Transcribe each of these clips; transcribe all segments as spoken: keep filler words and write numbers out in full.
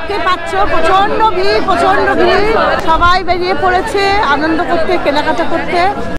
দেখতে পাচ্ছ প্রচন্ড ভিড় প্রচন্ড ভিড় সবাই বেরিয়ে পড়েছে আনন্দ করতে কেনাকাটা করতে।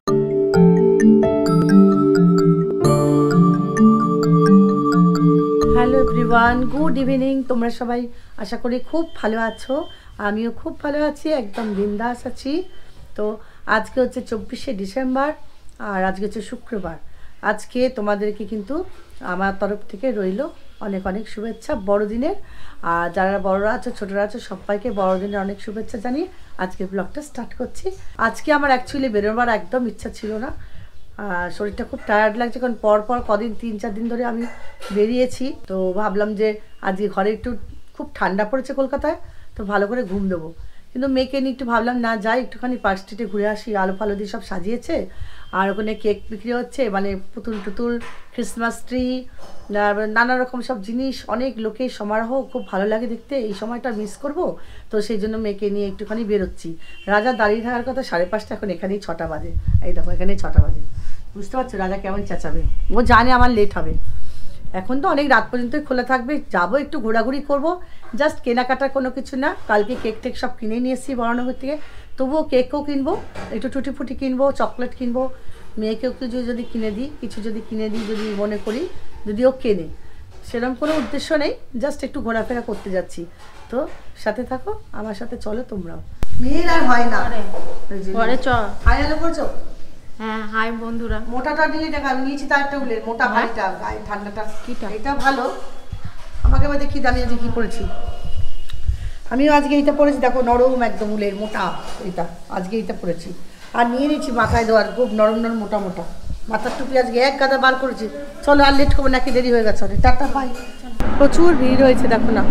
Hello everyone, good evening. তোমরা সবাই আশা করি খুব ভালো আছো, আমিও খুব ভালো আছি, একদম বিন্দাস আছি। তো আজকে হচ্ছে চব্বিশে ডিসেম্বর আর আজকে হচ্ছে শুক্রবার। আজকে তোমাদেরকে কিন্তু আমার তরফ থেকে রইল অনেক অনেক শুভেচ্ছা বড়দিনের। আর যারা বড়রা আছো ছোটরা আছো সবাইকে বড়দিনের অনেক শুভেচ্ছা জানিয়ে আজকে ব্লগটা স্টার্ট করছি। আজকে আমার অ্যাকচুয়ালি বেরোবার একদম ইচ্ছা ছিল না, আর শরীরটা খুব টায়ার্ড লাগছে, কারণ পর পর কদিন তিন চার দিন ধরে আমি বেরিয়েছি। তো ভাবলাম যে আজকে ঘরে একটু খুব ঠান্ডা পড়েছে কলকাতায়, তো ভালো করে ঘুম দেবো। কিন্তু মেয়েকে নিয়ে একটু ভাবলাম না যাই, একটুখানি পার্ক স্ট্রিটে ঘুরে আসি, আলো ফালো দিয়ে সব সাজিয়েছে আর ওখানে কেক বিক্রি হচ্ছে, মানে পুতুল টুতুল, ক্রিসমাস ট্রি, নানা রকম সব জিনিস, অনেক লোকের সমারোহ, খুব ভালো লাগে দেখতে। এই সময়টা মিস করব, তো সেই জন্য মেয়েকে নিয়ে একটুখানি বেরোচ্ছি। রাজা দাঁড়িয়ে থাকার কথা সাড়ে পাঁচটা, এখন এখানেই ছটা বাজে। এই দেখো এখানেই ছটা বাজে, বুঝতে পারছো রাজা কেমন চেঁচাবে, ও জানে আমার লেট হবে। এখন তো অনেক রাত পর্যন্তই খোলা থাকবে, যাবো একটু ঘোরাঘুরি করব, জাস্ট কেনাকাটা কোনো কিছু না। কালকে কেক টেক সব কিনে নিয়ে এসেছি বড়নগর থেকে, তবুও কেকও কিনবো, একটু টুটি ফুটি কিনবো, চকলেট কিনবো, মেয়েকেও কিছু যদি কিনে দিই, কিছু যদি কিনে দিই যদি মনে করি, যদিও কেনে, সেরকম কোনো উদ্দেশ্য নেই, জাস্ট একটু ঘোরাফেরা করতে যাচ্ছি। তো সাথে থাকো, আমার সাথে চলো তোমরাও। মেয়ের আর হয় না, ঘরে চ হাই হ্যালো করছো? হ্যাঁ হাই বন্ধুরা। মোটাটা নিয়ে দেখা, আমি নিয়েছি তার একটা উলের মোটা ভারীটা, গায়ে ঠান্ডাটা কিটা, এটা ভালো। আমাকে এবার দেখি দামি আজকে কী পরেছি, আমিও আজকে এইটা পরেছি, দেখো নরম একদম উলের মোটা, এইটা আজকে এইটা পরেছি। আর নিয়ে নিচ্ছি মাথায় দেওয়ার, খুব নরম নরম মোটা মোটা মাথার টুপি আজকে এক গাদা বার করেছি। চলো আর লেট করবো নাকি, দেরি হয়ে গেছে অনেক। Ta-ta bye. প্রচুর ভিড় হয়েছে দেখো না,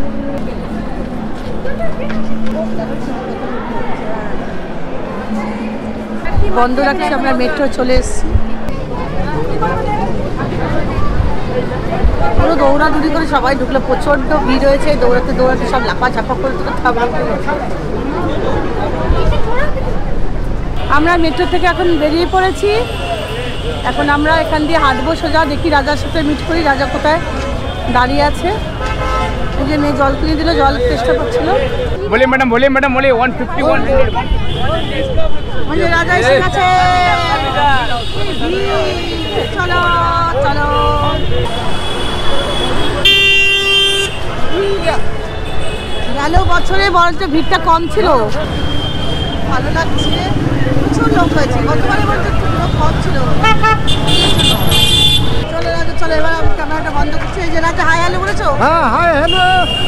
বন্ধ রাখছি, আমরা মেট্রো চলে এসেছি। পুরো দৌড়াদৌড়ি করে সবাই ঢুকলো, প্রচণ্ড ভিড় হয়েছে, দৌড়াতে দৌড়াতে সব লাফা ঝাপা করে তোকে থাকলাম। আমরা মেট্রো থেকে এখন বেরিয়ে পড়েছি, এখন আমরা এখান দিয়ে হাঁটবো সোজা, দেখি রাজার সাথে মিট করি, রাজা কোথায় দাঁড়িয়ে আছে। এই যে মেয়ে জল কিনে দিল, জল চেষ্টা করছিল। বলে ম্যাডাম বলে ম্যাডাম বলে ওয়ান ফিফটি ওয়ান মানে রাজা এসে গেছে, চলো চলো। গেল বছরে বরঞ্চ ভিড়টা কম ছিল, ভালো লাগছে, প্রচুর লোক হয়েছে। গতবারে বলতে লোক কম ছিল। চলো রাজা চলো, এবার আমি ক্যামেরাটা বন্ধ করছি। এই যে রাজা হাই হ্যালো বলেছো? হ্যাঁ হাই হ্যালো।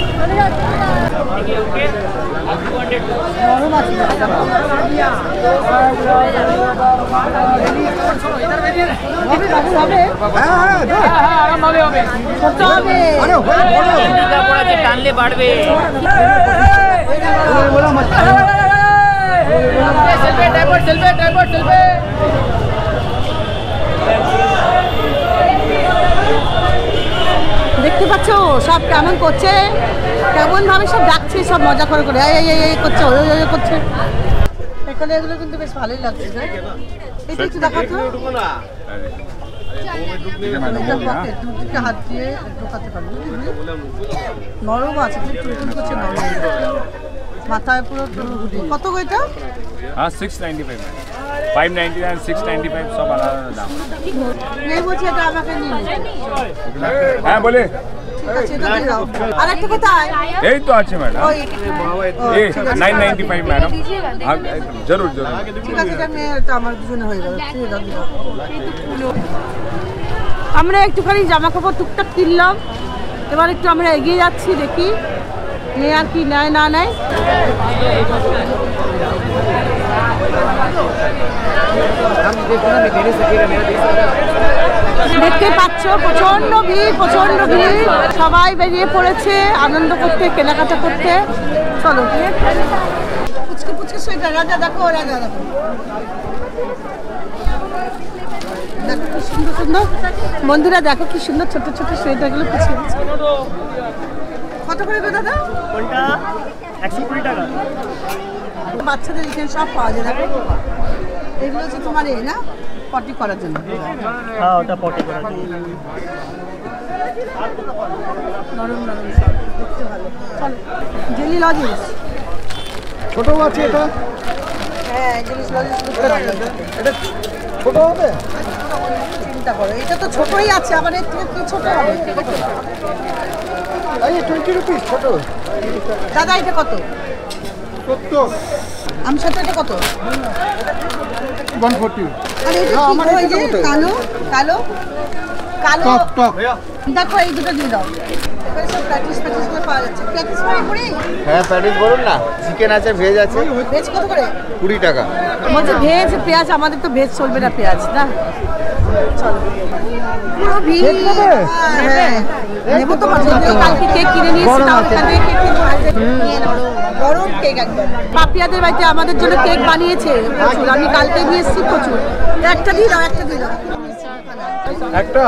টানলে বাড়বে। দেখতে পাচ্ছ সব কেমন করছে, কেমন ভাবে সব ডাকছে, সব মজা করে করে এই এই এই করছে, ওই ওই করছে। এখানে এগুলো কিন্তু বেশ ভালোই লাগছে। এটা একটু দেখাতো, দুদিকে হাত দিয়ে ঢোকাতে পারবো, নরম আছে, চুলচুল করছে, নরম, মাথায় পুরো। কত গো এটা? হ্যাঁ six ninety five, five ninety nine, six ninety five সব আলাদা আলাদা দাম। নেই বলছি এটা আমাকে নিয়ে। হ্যাঁ বলে আর একটা কোথায়? এই তো আছে ম্যাডাম, এই নাইন নাইনটি ফাইভ ম্যাডাম। জরুর জরুর, ঠিক আছে, এটা মেয়ে, এটা আমার দুজনে হয়ে গেল। আমরা একটুখানি জামা কাপড় টুকটাক কিনলাম, এবার একটু আমরা এগিয়ে যাচ্ছি, দেখি মেয়ে আর কি নেয় না নেয়। দেখতে পাচ্ছ প্রচন্ড ভিড় প্রচন্ড ভিড় সবাই বেরিয়ে পড়েছে আনন্দ করতে কেনাকাটা করতে। চলো পুচকে পুচকে সোয়েটার, রাজা দেখো, রাজা দেখো দেখো কি সুন্দর সুন্দর, বন্ধুরা দেখো কি সুন্দর ছোট ছোট সোয়েটারগুলো পুচকে। কত করে গো দাদা? কোনটা? একশো কুড়ি টাকা। বাচ্চাদের এখানে সব পাওয়া যায়, দেখো এগুলো হচ্ছে তোমার এই না পটি করার জন্য। হ্যাঁ ওটা পটি করার জন্য। নরম নরম সব দেখতে ভালো। চলো জেলি লজেন্স ছোট আছে এটা। হ্যাঁ জেলি লজেন্স করতে ভালো। এটা ছোট হবে, চিন্তা করো, এটা তো ছোটই আছে, আবার এর থেকে কি ছোট হবে? এই টোয়েন্টি রুপিস ছোট। দাদা এটা কত? সত্তর। আমি সাথে এটা কত? One forty. আর এটা না, কি আমার গো, এই এটা যে কোথায়? কালো কালো কালো টক টক। দেখো এই দুটো দিয়ে দাও। এখানে সব প্যাটিস প্যাটিস করে পাওয়া যাচ্ছে। প্যাটিস করে করে হ্যাঁ প্যাটিস বলুন না, চিকেন আছে, ভেজ আছে, ভেজ কত করে? কুড়ি টাকা। বলছে ভেজ পেঁয়াজ, আমাদের তো ভেজ চলবে না পেঁয়াজ না। চলো পুরো ভিড়। কেক নেবে? হ্যাঁ নেবো তো, যদিও কালকে কেক কিনে নিয়েছি, তাও এখানে কেক কিনবো। নিয়ে নাও। গরম কেক একদম। পাপিয়াদের বাড়িতে আমাদের জন্য কেক বানিয়েছে প্রচুর, আমি কালকে নিয়ে এসেছি প্রচুর। একটা দিয়ে দাও, একটা দিয়ে দাও। একটা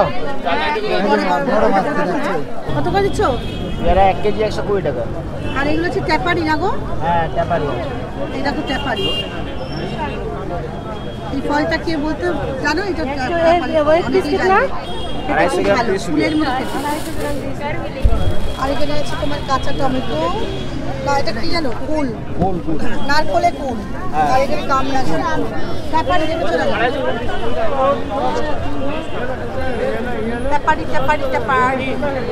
কত করে দিচ্ছ? এরা এক কেজি একশো কুড়ি টাকা। আর এগুলো হচ্ছে ট্যাপারি না গো? হ্যাঁ ট্যাপারি। এই দেখো ট্যাপারি। এই ফলটা কে বলতে জানো? এটা ট্যাপারি। অনেকেই জানে। এটা খুব ভালো, ফুলের মতো খেতে। আর এখানে আছে তোমার কাঁচা টমেটো, না এটা কি জানো? কুল, নারকলে কুল। আর এখানে কামড়া ট্যাপারি দেখেছো না? ট্যাপারি ট্যাপারি ট্যাপারি।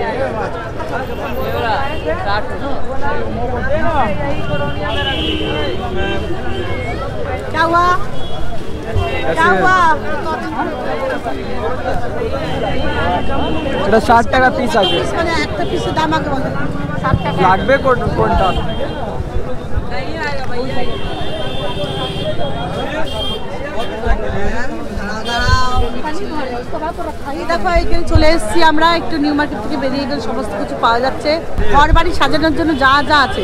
क्या हुआ? क्या हुआ? এটা ষাট টাকা পিস আছে। মানে একটা পিসের দাম আগে বলো। ষাট টাকা লাগবে কোন- কোনটা? এই দেখো এখানে চলে এসেছি আমরা, একটু নিউ মার্কেট থেকে বেরিয়ে গেলে সমস্ত কিছু পাওয়া যাচ্ছে ঘর বাড়ি সাজানোর জন্য যা যা আছে।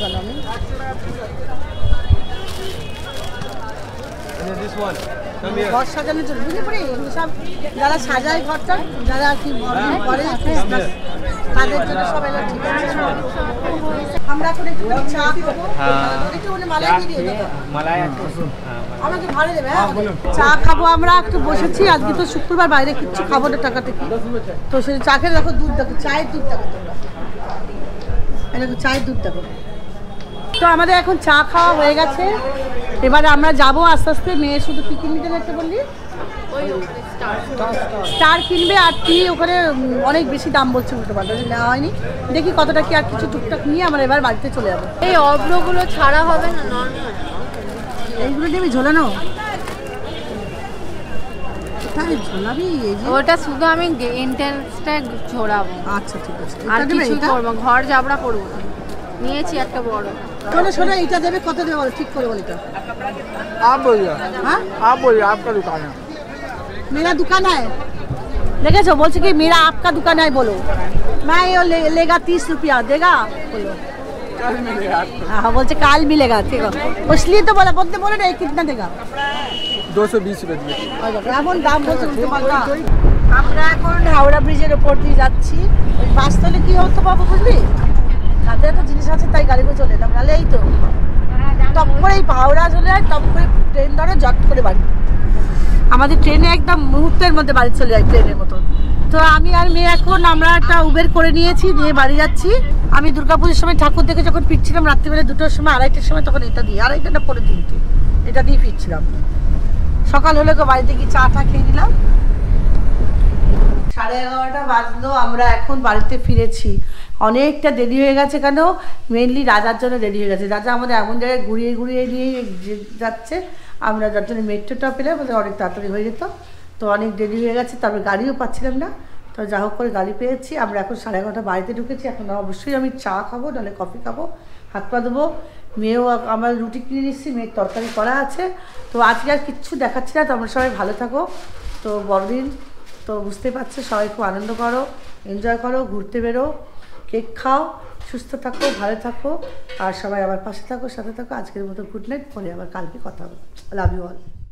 ঘর সাজানোর জন্য বুঝলি পড়ে সব যারা সাজায় ঘরটা, যারা আর কি ঘর করে Christmas, তাদের জন্য সব এলো। ঠিক আছে আমরা এখন একটু চা খাবো। একটু মানে মালাই দিয়ে দিও দাদা। মালাই আমাকে ভালো দেবে। হ্যাঁ চা খাবো আমরা, একটু বসেছি। আজকে তো শুক্রবার, বাইরে কিচ্ছু খাবো না টাকা থেকে। তো সেই চা খেয়ে দেখো, দুধ দেখো, চায়ের দুধ দেখো তোমরা। এই দেখো চায়ের দুধ দেখো। তো আমাদের এখন চা খাওয়া হয়ে গেছে, এবারে আমরা যাবো আস্তে আস্তে। মেয়ে শুধু কি কিনতে যাচ্ছে বললি? স্টার কিনবে। আর কি ওখানে অনেক বেশি দাম বলছে, উল্টো পাল্টা নেওয়া হয়নি। দেখি কতটা কি, আর কিছু টুকটাক নিয়ে আমরা এবার বাড়িতে চলে যাবো। এই অভ্রগুলো ছাড়া হবে না নর্মাল? এইগুলো নিবি ঝোলানো? কোথায় ঝোলাবি? এই যে ওটা শুধু আমি এন্ট্রান্সটা ঝোড়াবো, আচ্ছা ঠিক আছে। আর এটা দেবে কিছু এটা? করবো, ঘর জাবড়া করবো না। নিয়েছি একটা বড়। শোনো শোনো, এইটা দেবে কত দেবে বলো, ঠিক করে বলো এটা। आप बोलिए, हाँ आप बोलिए, आपका दुकान है। मेरा दुकान है, দেখেছো বলছে কি मेरा आपका दुकान है बोलो। मैं ये ले, लेगा तीस रुपया देगा बोलो। कल मिलेगा आपको। हाँ बोलছে काल मिलेगा, ठीक है इसलिए तो बोला, बोलते बोले ना कितना देगा। दो सौ बीस रुपये दिए। এমন দাম বলছে উল্টো পাল্টা। আমরা এখন হাওড়া ব্রিজের ওপর দিয়ে যাচ্ছি। ওই বাসতলে কি হতো বাবু বুঝলি, তাতে এত জিনিস আছে তাই গাড়িগুলো চলে এলাম, নাহলে এই তো টপ করে এই হাওড়া চলে যায়, টপ করে ট্রেন ধরে জট করে বাড়ি। আমাদের ট্রেনে একদম মুহূর্তের মধ্যে বাড়ি চলে যায় ট্রেনের মতো। তো আমি আর মেয়ে এখন আমরা একটা উবের করে নিয়েছি, নিয়ে বাড়ি যাচ্ছি। আমি দুর্গাপুজোর সময় ঠাকুর দেখে যখন ফিরছিলাম রাত্রিবেলা দুটোর সময়, আড়াইটার সময়, তখন এটা দিয়ে, আড়াইটা না পরে তিনটে, এটা দিয়ে ফিরছিলাম। সকাল হলে তো বাড়িতে গিয়ে চা টা খেয়ে নিলাম। সাড়ে এগারোটা বাজলো, আমরা এখন বাড়িতে ফিরেছি। অনেকটা দেরি হয়ে গেছে, কেন মেনলি রাজার জন্য দেরি হয়ে গেছে। রাজা আমাদের এমন জায়গায় ঘুরিয়ে ঘুরিয়ে নিয়ে যাচ্ছে, আমরা যার জন্য মেট্রোটা পেলে আমাদের অনেক তাড়াতাড়ি হয়ে যেত। তো অনেক দেরি হয়ে গেছে, তারপরে গাড়িও পাচ্ছিলাম না। তো যা হোক করে গাড়ি পেয়েছি। আমরা এখন সাড়ে এগারোটা বাড়িতে ঢুকেছি। এখন অবশ্যই আমি চা খাবো, নাহলে কফি খাবো, হাত পা দেবো। মেয়েও আমার রুটি কিনে নিচ্ছি, মেয়ের তরকারি করা আছে। তো আজকে আর কিচ্ছু দেখাচ্ছি না। তোমরা সবাই ভালো থাকো। তো বড়দিন তো বুঝতে পারছো, সবাই খুব আনন্দ করো, এনজয় করো, ঘুরতে বেরো, কেক খাও, সুস্থ থাকো, ভালো থাকো, আর সবাই আমার পাশে থাকো, সাথে থাকো। আজকের মতো গুড নাইট, পরে আবার কালকে কথা হবে। Love you all.